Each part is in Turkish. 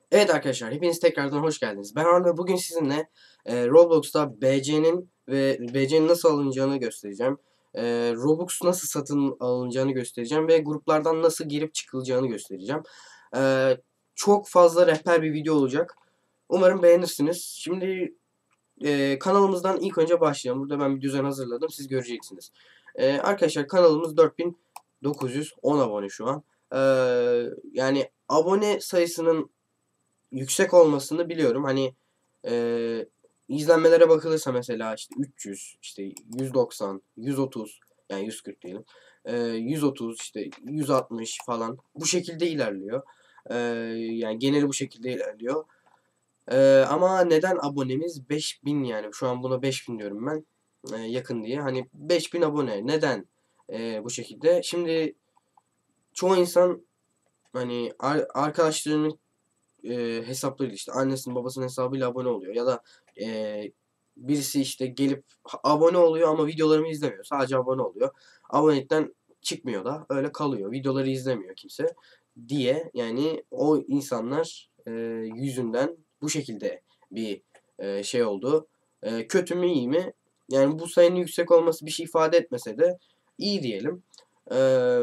Evet arkadaşlar, hepiniz tekrardan hoş geldiniz. Ben Arda, bugün sizinle Roblox'ta BC'nin nasıl alınacağını göstereceğim. Robux nasıl satın alınacağını göstereceğim ve gruplardan nasıl girip çıkılacağını göstereceğim. E, Çok fazla rehber bir video olacak. Umarım beğenirsiniz. Şimdi kanalımızdan ilk önce başlayalım. Burada ben bir düzen hazırladım, siz göreceksiniz. Arkadaşlar, kanalımız 4910 abone şu an. E, Yani abone sayısının yüksek olmasını biliyorum. Hani izlenmelere bakılırsa mesela işte 300, işte 190, 130, yani 140 diyelim. 130, işte 160 falan bu şekilde ilerliyor. Eee, Yani geneli bu şekilde ilerliyor. Ama neden abonemiz 5000, yani şu an buna 5000 diyorum ben. Yakın diye. Hani 5000 abone. Neden bu şekilde? Şimdi çoğu insan hani arkadaşlarının hesaplarıyla, işte annesinin babasının hesabıyla abone oluyor. Ya da birisi işte gelip abone oluyor ama videolarımı izlemiyor. Sadece abone oluyor. Abonelikten çıkmıyor da öyle kalıyor. Videoları izlemiyor kimse diye, yani o insanlar yüzünden bu şekilde bir şey oldu. Kötü mü iyi mi? Yani bu sayının yüksek olması bir şey ifade etmese de iyi diyelim. Eee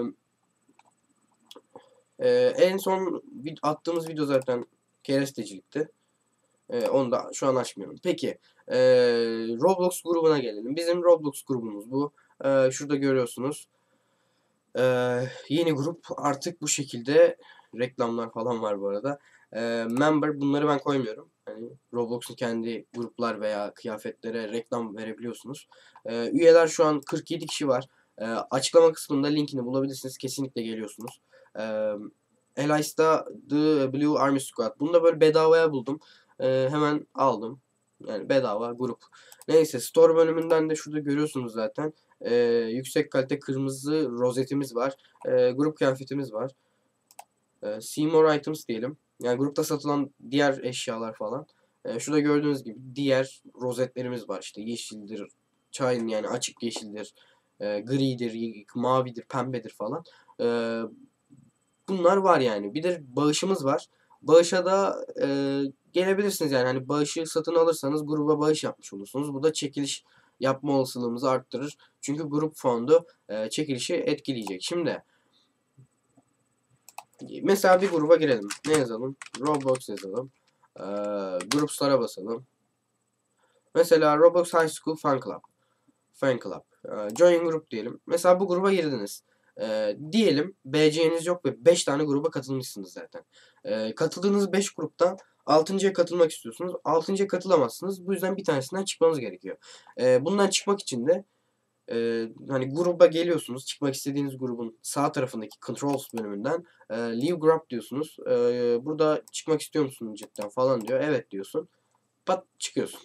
En son attığımız video zaten kerestecilikti. Onu da şu an açmıyorum. Peki, Roblox grubuna gelelim. Bizim Roblox grubumuz bu. Şurada görüyorsunuz. Yeni grup artık bu şekilde, reklamlar falan var bu arada. Member, bunları ben koymuyorum. Hani Roblox'un kendi gruplar veya kıyafetlere reklam verebiliyorsunuz. Üyeler şu an 47 kişi var. Açıklama kısmında linkini bulabilirsiniz. Kesinlikle geliyorsunuz. Ee, Elice'da The Blue Army Squad. Bunu da böyle bedavaya buldum. Hemen aldım. Yani bedava grup. Neyse, store bölümünden de şurada görüyorsunuz zaten. Ee, Yüksek kalite kırmızı rozetimiz var. Grup kıyafetimiz var. See more items diyelim. Yani grupta satılan diğer eşyalar falan. Şurada gördüğünüz gibi diğer rozetlerimiz var. İşte yeşildir, çayın yani açık yeşildir, gridir, mavidir, pembedir falan. Ee, Bunlar var yani. Bir de bağışımız var. Bağışa da gelebilirsiniz yani. Hani bağışı satın alırsanız gruba bağış yapmış olursunuz. Bu da çekiliş yapma olasılığımızı arttırır. Çünkü grup fondu çekilişi etkileyecek. Şimdi mesela bir gruba girelim. Ne yazalım? Roblox yazalım. E, Groups'lara basalım. Mesela Roblox High School Fan Club. Fan Club. Join Group diyelim. Mesela bu gruba girdiniz. Diyelim BC'niz yok ve 5 tane gruba katılmışsınız zaten. Katıldığınız 5 gruptan 6.'ya katılmak istiyorsunuz. 6.'ya katılamazsınız. Bu yüzden bir tanesinden çıkmanız gerekiyor. Bundan çıkmak için de hani gruba geliyorsunuz. Çıkmak istediğiniz grubun sağ tarafındaki Controls bölümünden Leave Group diyorsunuz. Burada çıkmak istiyor musun cidden falan diyor. Evet diyorsun. Pat, çıkıyorsun.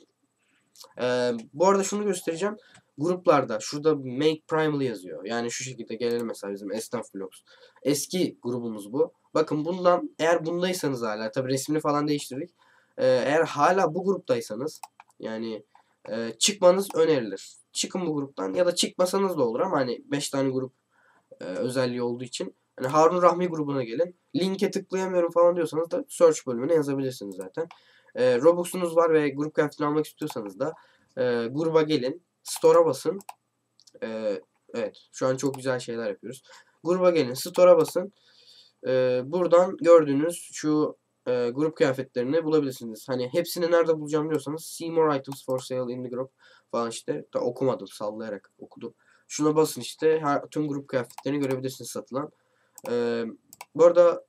Bu arada şunu göstereceğim. Gruplarda şurada Make Primal yazıyor. Yani şu şekilde gelelim mesela bizim Esnaf Vlogs. Eski grubumuz bu. Bakın bundan, eğer bundaysanız hala, tabi resmini falan değiştirdik. Eğer hala bu gruptaysanız yani çıkmanız önerilir. Çıkın bu gruptan, ya da çıkmasanız da olur ama hani 5 tane grup özelliği olduğu için. Hani Harun Rahmi grubuna gelin. Linke tıklayamıyorum falan diyorsanız da search bölümüne yazabilirsiniz zaten. Robux'unuz var ve grup kıyafetini almak istiyorsanız da gruba gelin. Store'a basın. Evet, şu an çok güzel şeyler yapıyoruz. Gruba gelin. Store'a basın. Buradan gördüğünüz şu grup kıyafetlerini bulabilirsiniz. Hani hepsini nerede bulacağım diyorsanız see more items for sale in the group falan işte. Da okumadım, sallayarak okudum. Şuna basın işte. Tüm grup kıyafetlerini görebilirsiniz satılan. Bu arada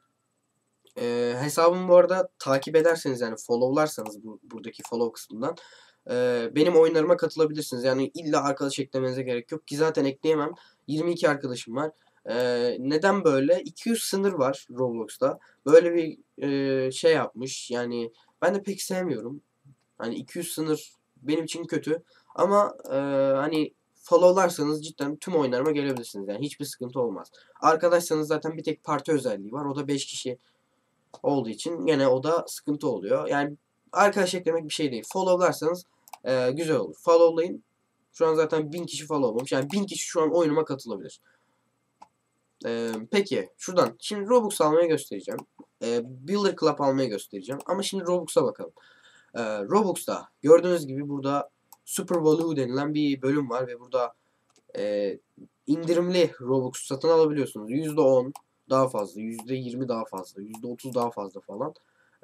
hesabımı bu arada takip ederseniz, yani followlarsanız buradaki follow kısmından benim oyunlarıma katılabilirsiniz. Yani illa arkadaş eklemenize gerek yok ki zaten ekleyemem. 22 arkadaşım var. Neden böyle? 200 sınır var Roblox'ta. Böyle bir şey yapmış. Yani ben de pek sevmiyorum. Hani 200 sınır benim için kötü. Ama hani followlarsanız cidden tüm oyunlarıma gelebilirsiniz. Yani hiçbir sıkıntı olmaz. Arkadaşsanız zaten bir tek parti özelliği var. O da 5 kişi olduğu için gene o da sıkıntı oluyor. Yani arkadaş eklemek bir şey değil. Followlarsanız güzel olur. Followlayın. Şu an zaten 1000 kişi followlamış. Yani 1000 kişi şu an oyunuma katılabilir. Peki şuradan şimdi Robux almayı göstereceğim. Builder Club almayı göstereceğim. Ama şimdi Robux'a bakalım. Robux'ta gördüğünüz gibi burada Super Value denilen bir bölüm var ve burada indirimli Robux satın alabiliyorsunuz. %10 daha fazla, %20 daha fazla, %30 daha fazla falan.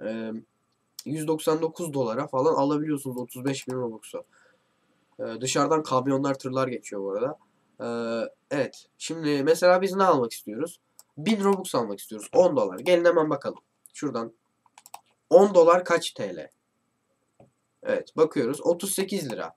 199 dolara falan alabiliyorsunuz 35.000 Robux'u. Dışarıdan kamyonlar, tırlar geçiyor bu arada. Evet. Şimdi mesela biz ne almak istiyoruz? 1000 Robux almak istiyoruz. 10 dolar. Gelin hemen bakalım. Şuradan. 10 dolar kaç TL? Evet. Bakıyoruz. 38 lira.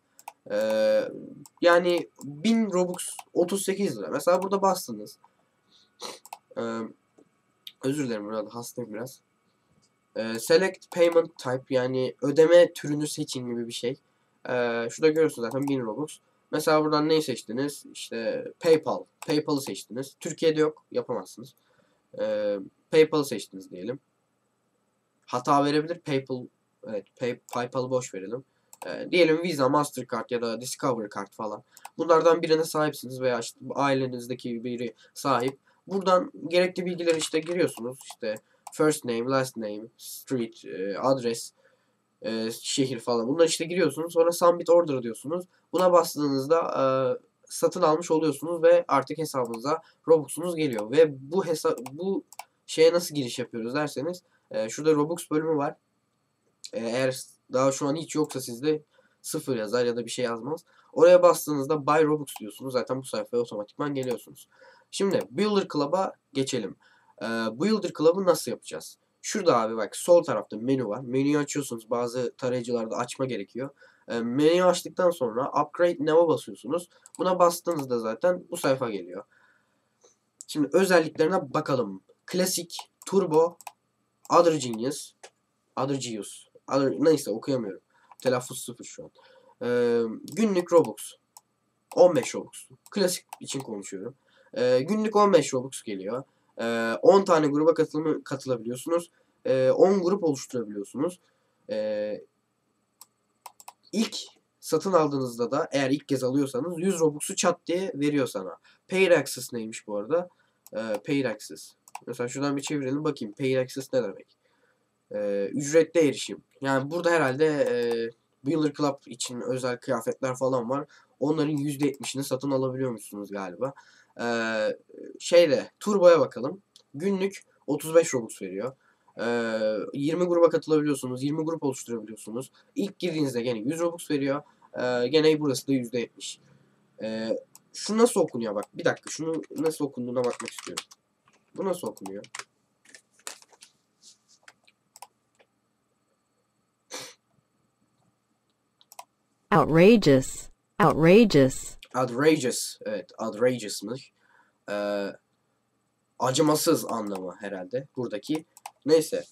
Yani 1000 Robux 38 lira. Mesela burada bastınız. Ee, Özür dilerim, burada hastayım biraz. Select payment type, yani ödeme türünü seçin gibi bir şey. Şurada görüyorsunuz zaten 1000 Robux. Mesela buradan neyi seçtiniz? İşte PayPal. PayPal'ı seçtiniz. Türkiye'de yok. Yapamazsınız. PayPal'ı seçtiniz diyelim. Hata verebilir. PayPal, evet, PayPal'ı boş verelim. Diyelim Visa, Mastercard ya da Discover Card falan. Bunlardan birine sahipsiniz veya işte ailenizdeki biri sahip. Buradan gerekli bilgileri işte giriyorsunuz. İşte first name, last name, street, adres, şehir falan. Bunları işte giriyorsunuz. Sonra submit order diyorsunuz. Buna bastığınızda satın almış oluyorsunuz ve artık hesabınıza Robux'unuz geliyor. Ve bu şeye nasıl giriş yapıyoruz derseniz, şurada Robux bölümü var. Eğer daha şu an hiç yoksa sizde sıfır yazar ya da bir şey yazmaz. Oraya bastığınızda Buy Robux diyorsunuz. Zaten bu sayfaya otomatikman geliyorsunuz. Şimdi Builder Club'a geçelim. Builder Club'ı nasıl yapacağız? Şurada abi bak, sol tarafta menü var. Menüyü açıyorsunuz. Bazı tarayıcılarda açma gerekiyor. Menüyü açtıktan sonra Upgrade Now'a basıyorsunuz. Buna bastığınızda zaten bu sayfa geliyor. Şimdi özelliklerine bakalım. Klasik, Turbo, Other Genius, neyse okuyamıyorum. Telaffuz sıfır şu an. Günlük Robux. 15 Robux. Klasik için konuşuyorum. Günlük 15 Robux geliyor. 10 tane gruba katılabiliyorsunuz. 10 grup oluşturabiliyorsunuz. İlk satın aldığınızda da, eğer ilk kez alıyorsanız, 100 Robux'u çat diye veriyor sana. Paid Access neymiş bu arada? Paid Access. Mesela şuradan bir çevirelim bakayım. Paid Access ne demek? Ücretli erişim. Yani burada herhalde Builder Club için özel kıyafetler falan var. Onların %70'ini satın alabiliyormuşsunuz galiba. Turbo'ya bakalım. Günlük 35 Robux veriyor. 20 gruba katılabiliyorsunuz. 20 grup oluşturabiliyorsunuz. İlk girdiğinizde gene 100 Robux veriyor. Gene burası da %70. Şu nasıl okunuyor bak. Bir dakika, şunu nasıl okunduğuna bakmak istiyorum. Bu nasıl okunuyor? Outrageous. Outrageous. Outrageous. Evet, outrageous'mış. Acımasız anlamı herhalde buradaki. Neyse.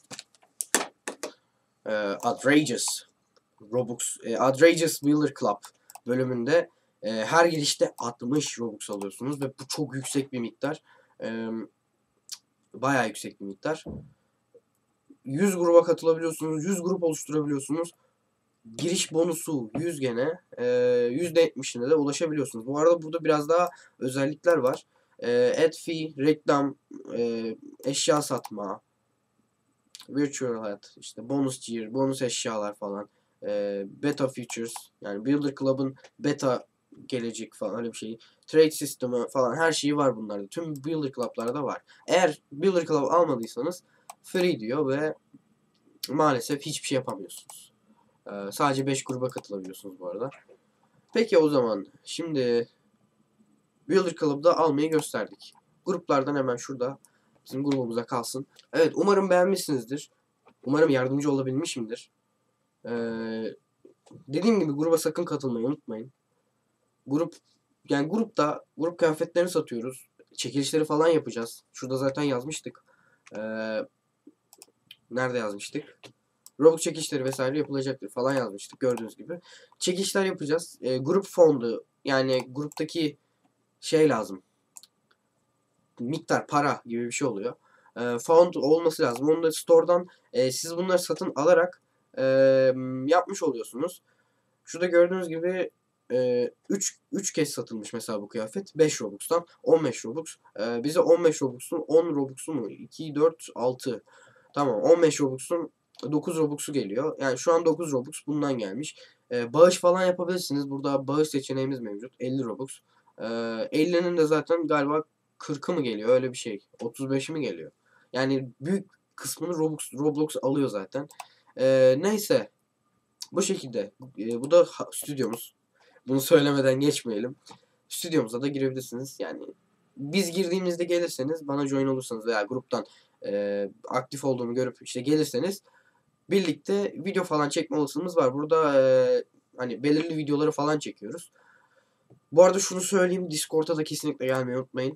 Outrageous Robux, Outrageous Builder Club bölümünde her girişte 60 Robux alıyorsunuz ve bu çok yüksek bir miktar. Bayağı yüksek bir miktar. 100 gruba katılabiliyorsunuz. 100 grup oluşturabiliyorsunuz. Giriş bonusu 100 gene. %70'ine de ulaşabiliyorsunuz. Bu arada burada biraz daha özellikler var. Ad fee, reklam, eşya satma, virtual hayat, işte bonus tier, bonus eşyalar falan. Beta features, yani Builder Club'ın beta gelecek falan, öyle bir şey. Trade sistemi falan, her şeyi var bunlarda. Tüm Builder Club'larda var. Eğer Builder Club almadıysanız free diyor ve maalesef hiçbir şey yapamıyorsunuz. Sadece 5 gruba katılabiliyorsunuz bu arada. Peki o zaman şimdi Builder Club'da almayı gösterdik. Gruplardan hemen şurada bizim grubumuza kalsın. Evet, umarım beğenmişsinizdir. Umarım yardımcı olabilmişimdir. Dediğim gibi gruba sakın katılmayı unutmayın. Grup kıyafetlerini satıyoruz. Çekilişleri falan yapacağız. Şurada zaten yazmıştık. Nerede yazmıştık? Robux çekilişleri vesaire yapılacaktır falan yazmıştık, gördüğünüz gibi. Çekilişler yapacağız. Grup fondu, yani gruptaki şey lazım. Miktar para gibi bir şey oluyor. Font olması lazım. Onu da store'dan siz bunları satın alarak yapmış oluyorsunuz. Şurada gördüğünüz gibi 3 kez satılmış mesela bu kıyafet. 5 Robux'tan 15 Robux. Bize 15 Robux'un 10 Robux'u mu? 2, 4, 6. Tamam, 15 Robux'un 9 Robux'u geliyor. Yani şu an 9 Robux bundan gelmiş. Bağış falan yapabilirsiniz. Burada bağış seçeneğimiz mevcut. 50 Robux. 50'nin de zaten galiba 40'ı mı geliyor? Öyle bir şey. 35'i mi geliyor? Yani büyük kısmını Roblox alıyor zaten. Neyse. Bu şekilde. Bu da stüdyomuz. Bunu söylemeden geçmeyelim. Stüdyomuza da girebilirsiniz. Yani biz girdiğimizde gelirseniz, bana join olursanız veya gruptan aktif olduğumu görüp işte gelirseniz birlikte video falan çekme olasılığımız var. Burada hani belirli videoları falan çekiyoruz. Bu arada şunu söyleyeyim. Discord'a da kesinlikle gelmeyi unutmayın.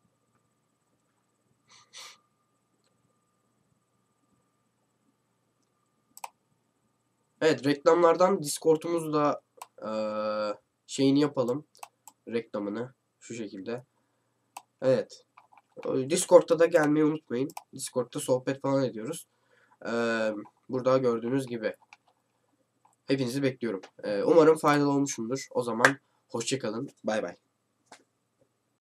Evet, reklamlardan Discord'umuzu da şeyini yapalım. Reklamını. Şu şekilde. Evet. Discord'da da gelmeyi unutmayın. Discord'da sohbet falan ediyoruz. Burada gördüğünüz gibi. Hepinizi bekliyorum. Umarım faydalı olmuşumdur. O zaman hoşça kalın. Bay bay.